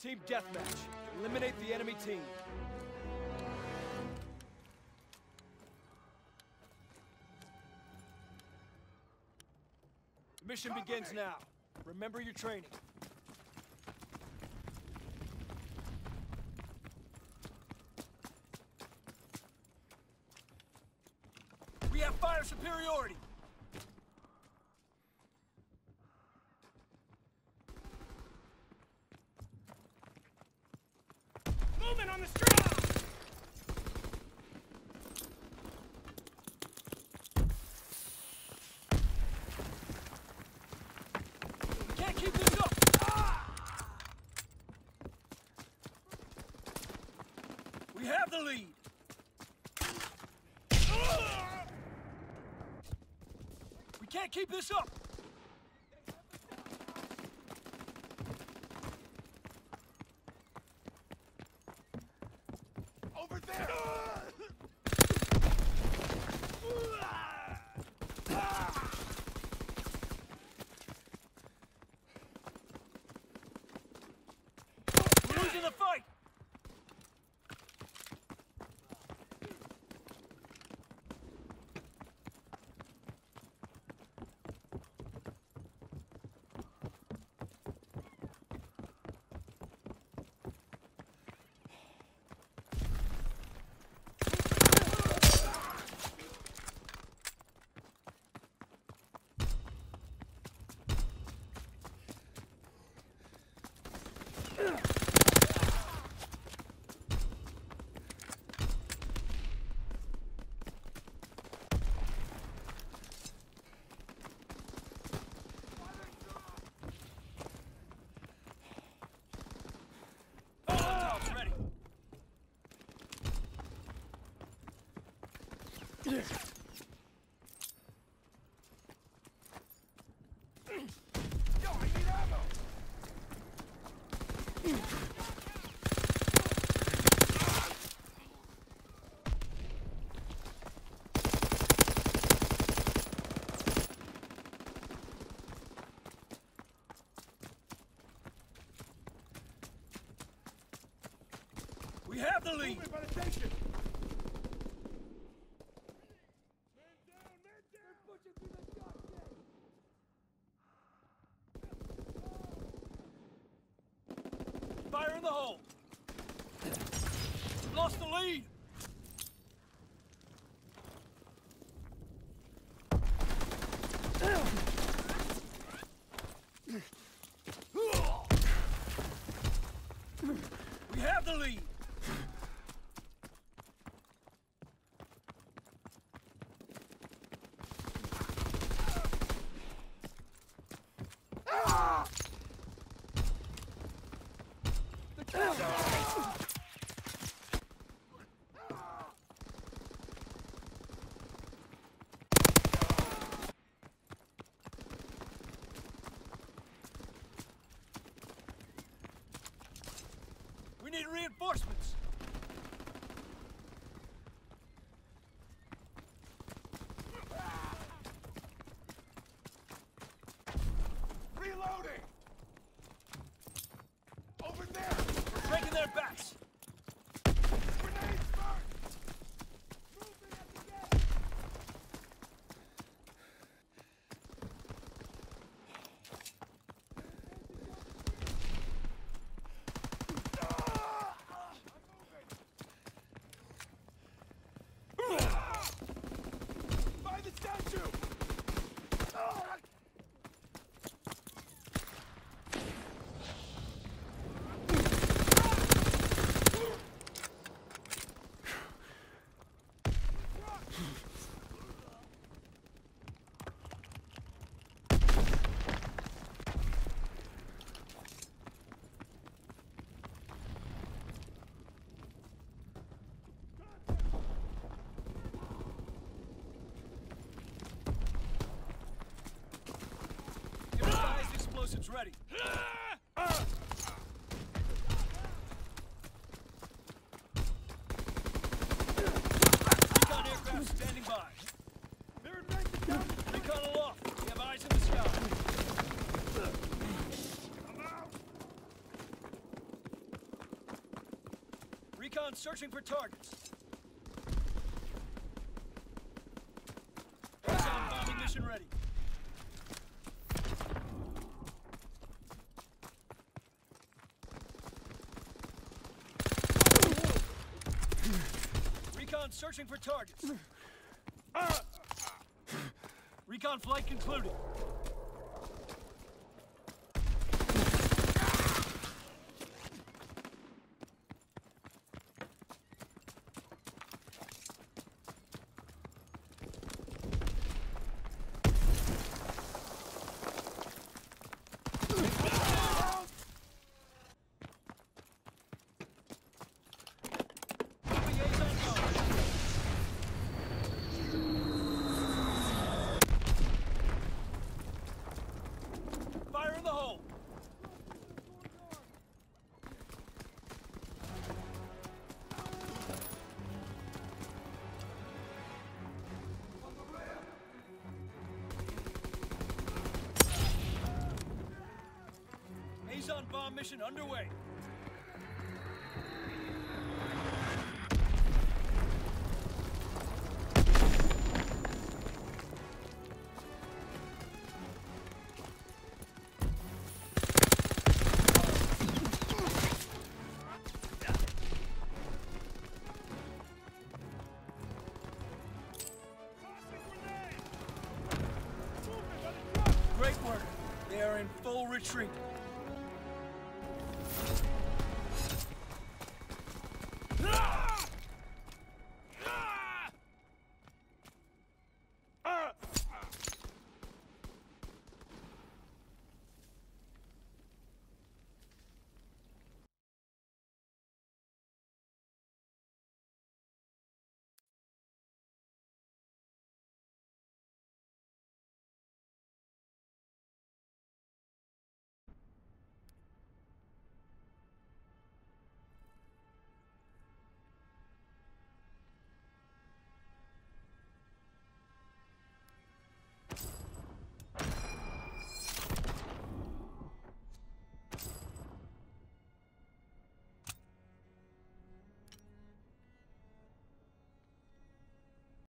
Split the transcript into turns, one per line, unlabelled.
Team deathmatch. Eliminate the enemy team. The mission begins now. Remember your training. We have fire superiority. Movement on the street! We can't keep this up! We have the lead! We can't keep this up!
Over there!
We're losing the fight!
Yo, I need ammo!
We have the lead!
Movement by the station!
Fire in the hole! Lost the lead! We have the lead! We need reinforcements!
Reloading! Over there!
We're breaking their backs!
Grenades first! Movement at the gate! By the statue!
Improvised explosives ready! Recon aircraft standing by!
They're advancing down the
Recon aloft! We have eyes in the sky!
I'm out!
Recon searching for targets. Recon bombing mission ready. Recon searching for targets. Recon flight concluded. Fire in the hole! Azon bomb mission underway. Great work. They are in full retreat.